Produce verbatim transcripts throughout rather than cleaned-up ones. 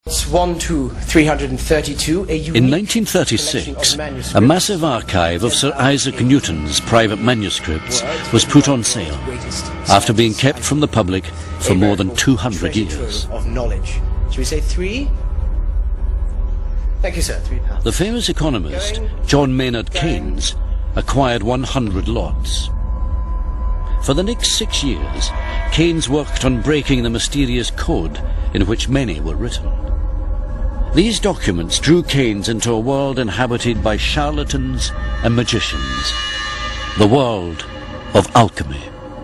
one to three hundred thirty-two, a In nineteen thirty-six, a massive archive of Sir Isaac Newton's private manuscripts was put on sale after being kept from the public for more than two hundred years. Of knowledge. Should we say three? Thank you, sir. Three pounds. The famous economist John Maynard Keynes acquired one hundred lots. For the next six years, Keynes worked on breaking the mysterious code in which many were written. These documents drew Keynes into a world inhabited by charlatans and magicians, the world of alchemy.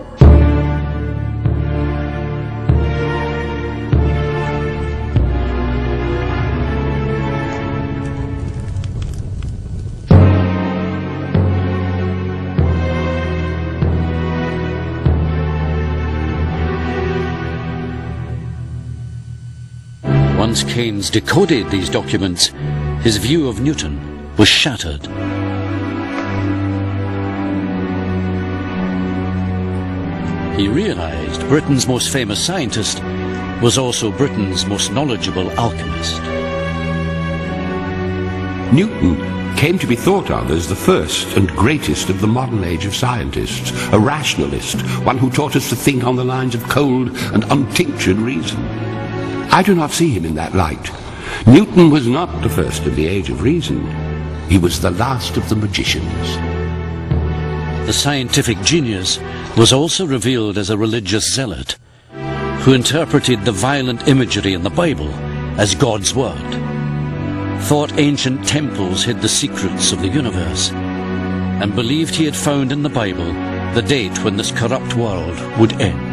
Once Keynes decoded these documents, his view of Newton was shattered. He realized Britain's most famous scientist was also Britain's most knowledgeable alchemist. Newton came to be thought of as the first and greatest of the modern age of scientists, a rationalist, one who taught us to think on the lines of cold and untinctured reason. I do not see him in that light. Newton was not the first of the age of reason. He was the last of the magicians. The scientific genius was also revealed as a religious zealot who interpreted the violent imagery in the Bible as God's word, thought ancient temples hid the secrets of the universe, and believed he had found in the Bible the date when this corrupt world would end.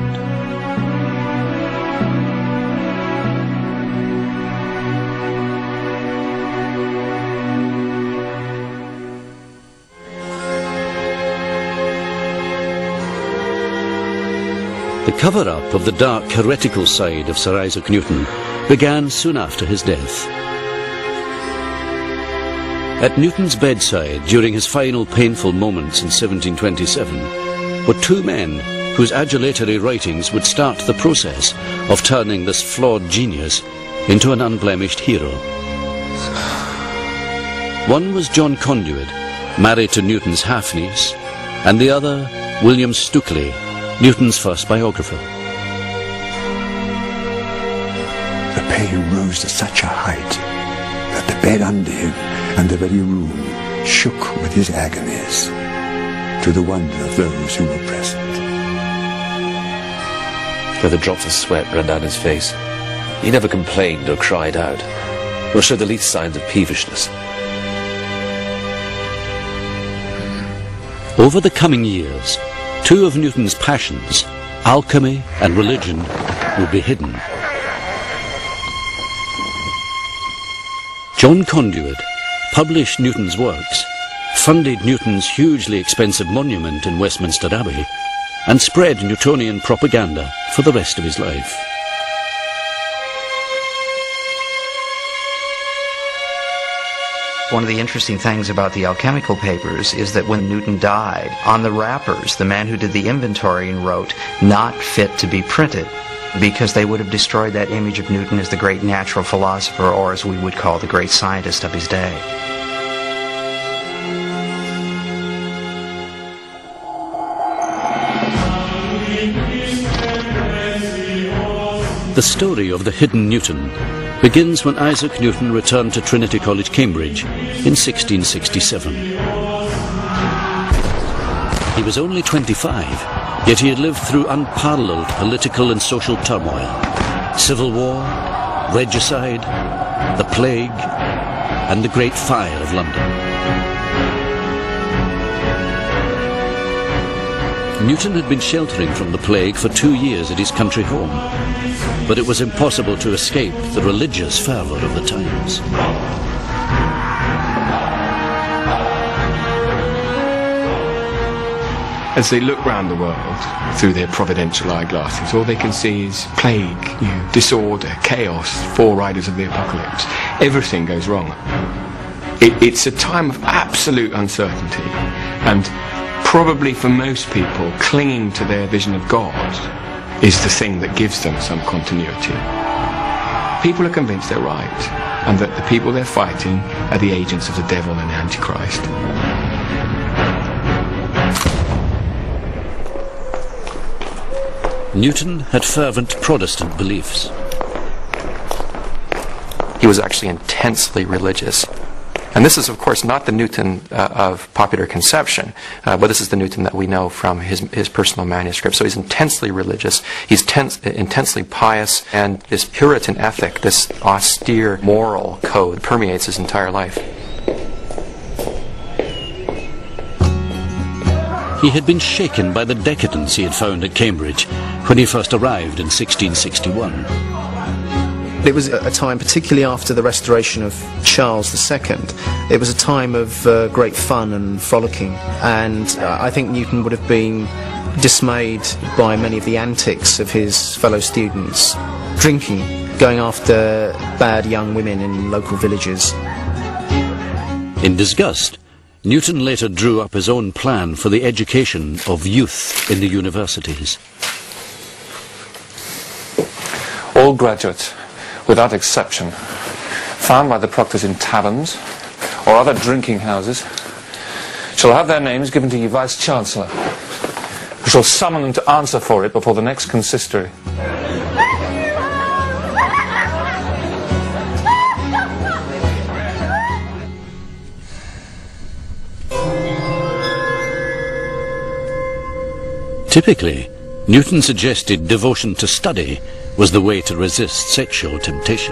The cover-up of the dark heretical side of Sir Isaac Newton began soon after his death. At Newton's bedside during his final painful moments in seventeen twenty-seven were two men whose adulatory writings would start the process of turning this flawed genius into an unblemished hero. One was John Conduit, married to Newton's half-niece, and the other, William Stukeley, Newton's first biographer. The pain rose to such a height that the bed under him and the very room shook with his agonies, to the wonder of those who were present. Where the drops of sweat ran down his face, he never complained or cried out, nor showed the least signs of peevishness. Over the coming years, two of Newton's passions, alchemy and religion, would be hidden. John Conduit published Newton's works, funded Newton's hugely expensive monument in Westminster Abbey, and spread Newtonian propaganda for the rest of his life. One of the interesting things about the alchemical papers is that when Newton died, on the wrappers, the man who did the inventorying wrote, "Not fit to be printed," because they would have destroyed that image of Newton as the great natural philosopher, or as we would call the great scientist of his day. The story of the hidden Newton begins when Isaac Newton returned to Trinity College, Cambridge in sixteen sixty-seven. He was only twenty-five, yet he had lived through unparalleled political and social turmoil, civil war, regicide, the plague, and the Great Fire of London. Newton had been sheltering from the plague for two years at his country home, but it was impossible to escape the religious fervour of the times. As they look round the world through their providential eyeglasses, all they can see is plague, you know, disorder, chaos, four riders of the apocalypse. Everything goes wrong. It, it's a time of absolute uncertainty, and probably for most people, clinging to their vision of God is the thing that gives them some continuity. people are convinced they're right, and that the people they're fighting are the agents of the devil and the Antichrist. Newton had fervent Protestant beliefs. He was actually intensely religious. And this is, of course, not the Newton uh, of popular conception, uh, but this is the Newton that we know from his, his personal manuscript. So he's intensely religious, he's tense, intensely pious, and this Puritan ethic, this austere moral code, permeates his entire life. He had been shaken by the decadence he had found at Cambridge when he first arrived in sixteen sixty-one. It was a time, particularly after the restoration of Charles the Second, it was a time of uh, great fun and frolicking, and uh, I think Newton would have been dismayed by many of the antics of his fellow students, drinking, going after bad young women in local villages. In disgust, Newton later drew up his own plan for the education of youth in the universities. All graduates, without exception, found by the proctors in taverns or other drinking houses, shall have their names given to ye Vice-Chancellor, who shall summon them to answer for it before the next consistory. Typically, Newton suggested devotion to study was the way to resist sexual temptation.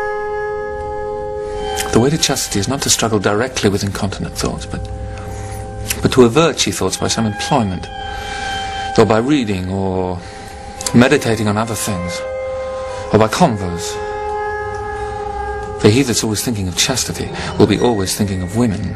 The way to chastity is not to struggle directly with incontinent thoughts, but, but to avert ye thoughts by some employment, or by reading, or meditating on other things, or by converse. For he that's always thinking of chastity will be always thinking of women.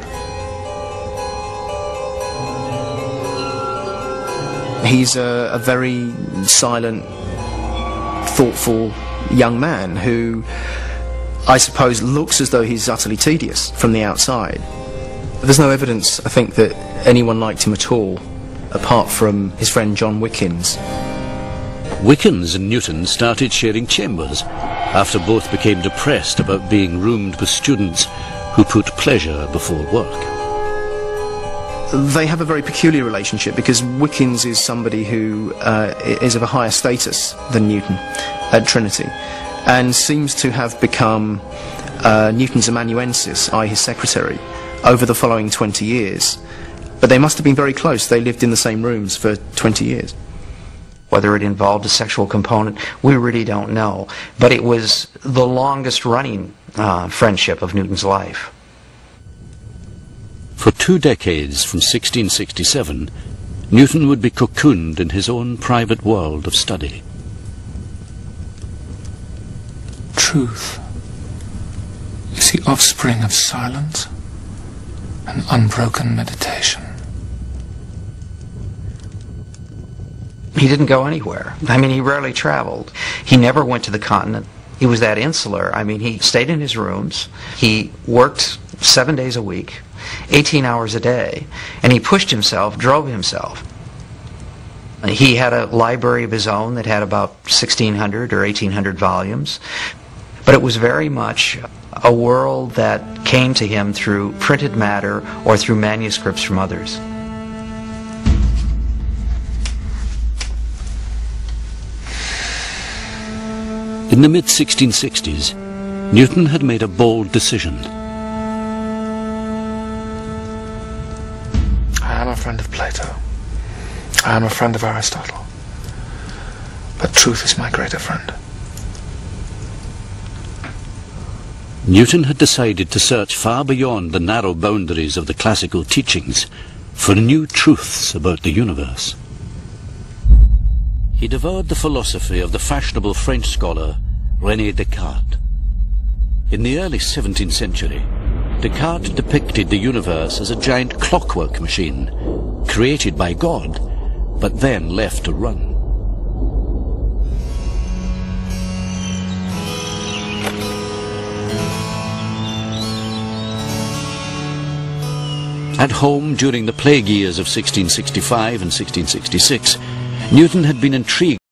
He's a, a very silent, thoughtful young man who, I suppose, looks as though he's utterly tedious from the outside. There's no evidence, I think, that anyone liked him at all, apart from his friend John Wickens. Wickens and Newton started sharing chambers after both became depressed about being roomed with students who put pleasure before work. They have a very peculiar relationship because Wickens is somebody who uh, is of a higher status than Newton at Trinity and seems to have become uh, Newton's amanuensis, that is his secretary, over the following twenty years. But they must have been very close. They lived in the same rooms for twenty years. Whether it involved a sexual component, we really don't know. But it was the longest running uh, friendship of Newton's life. For two decades, from sixteen sixty-seven, Newton would be cocooned in his own private world of study. Truth is the offspring of silence and unbroken meditation. He didn't go anywhere. I mean, he rarely traveled. He never went to the continent. He was that insular. I mean, he stayed in his rooms. He worked seven days a week, eighteen hours a day, and he pushed himself, drove himself. He had a library of his own that had about sixteen hundred or eighteen hundred volumes, but it was very much a world that came to him through printed matter or through manuscripts from others. In the mid sixteen sixties, Newton had made a bold decision. I am a friend of Plato. I am a friend of Aristotle. But truth is my greater friend. Newton had decided to search far beyond the narrow boundaries of the classical teachings for new truths about the universe. He devoured the philosophy of the fashionable French scholar René Descartes. In the early seventeenth century, Descartes depicted the universe as a giant clockwork machine, created by God, but then left to run. At home during the plague years of sixteen sixty-five and sixteen sixty-six, Newton had been intrigued